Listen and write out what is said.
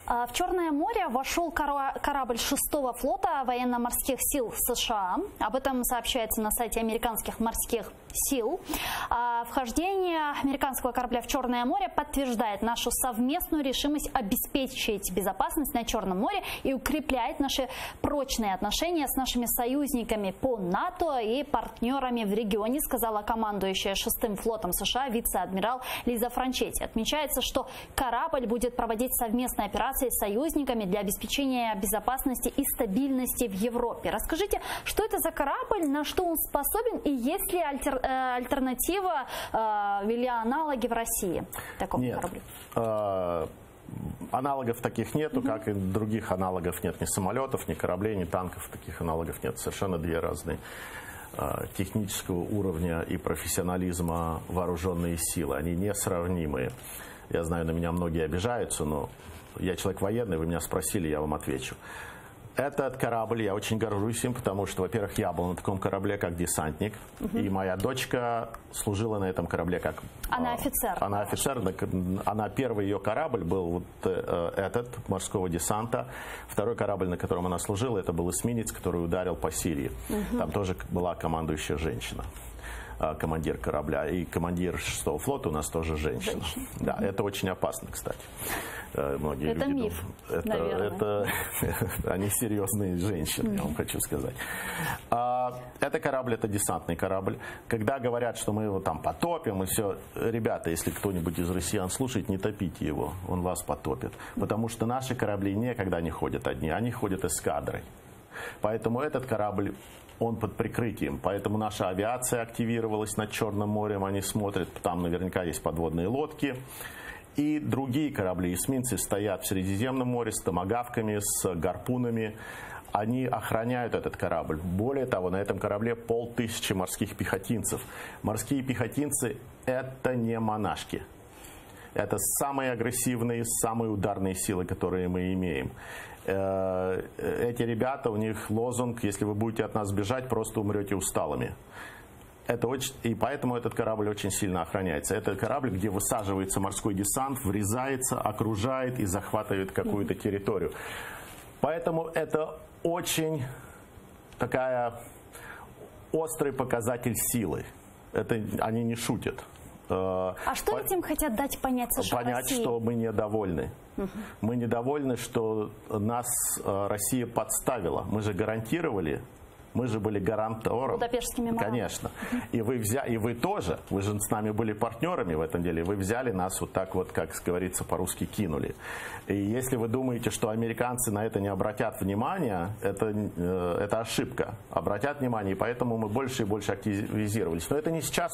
В Черное море вошел корабль 6-го флота военно-морских сил США. Об этом сообщается на сайте американских морских сил. Вхождение американского корабля в Черное море подтверждает нашу совместную решимость обеспечить безопасность на Черном море и укрепляет наши прочные отношения с нашими союзниками по НАТО и партнерами в регионе, сказала командующая 6-м флотом США вице-адмирал Лиза Франчетти. Отмечается, что корабль будет проводить совместные операции с союзниками для обеспечения безопасности и стабильности в Европе. Расскажите, что это за корабль, на что он способен и есть ли альтернатива или аналоги в России такому кораблю? Аналогов таких нету, как и других аналогов нет. Ни самолетов, ни кораблей, ни танков, таких аналогов нет. Совершенно две разные технического уровня и профессионализма вооруженные силы. Они несравнимые. Я знаю, на меня многие обижаются, но я человек военный, вы меня спросили, я вам отвечу. Этот корабль, я очень горжусь им, потому что, во-первых, я был на таком корабле как десантник, и моя дочка служила на этом корабле как... Она офицер. Она офицер, она первый ее корабль был вот этот, морского десанта. Второй корабль, на котором она служила, это был эсминец, который ударил по Сирии. Там тоже была командующая женщина. Командир корабля. И командир 6-го флота у нас тоже женщина. Да, это очень опасно, кстати. Многие это люди миф, это они серьезные женщины, я вам хочу сказать. Это корабль, это десантный корабль. Когда говорят, что мы его там потопим и все, ребята, если кто-нибудь из россиян слушает, не топите его, он вас потопит. Потому что наши корабли никогда не ходят одни, они ходят эскадрой. Поэтому этот корабль, он под прикрытием. Поэтому наша авиация активировалась над Черным морем, они смотрят, там наверняка есть подводные лодки. И другие корабли, эсминцы, стоят в Средиземном море с томагавками, с гарпунами. Они охраняют этот корабль. Более того, на этом корабле 500 морских пехотинцев. Морские пехотинцы – это не монашки. Это самые агрессивные, самые ударные силы, которые мы имеем. Эти ребята, у них лозунг: если вы будете от нас бежать, просто умрете усталыми. Это очень, и поэтому этот корабль очень сильно охраняется. Это корабль, где высаживается морской десант, врезается, окружает и захватывает какую-то территорию. Поэтому это очень такая острый показатель силы. Это они не шутят. А что этим хотят дать понять США? Понять, что мы недовольны. Мы недовольны, что нас Россия подставила. Мы же гарантировали. Мы же были гарантором. Будапештскими меморандумами. Конечно. И вы тоже, вы же с нами были партнерами в этом деле. Вы взяли нас вот так вот, как говорится по-русски, кинули. И если вы думаете, что американцы на это не обратят внимания, это ошибка. Обратят внимание, и поэтому мы больше и больше активизировались. Но это не сейчас.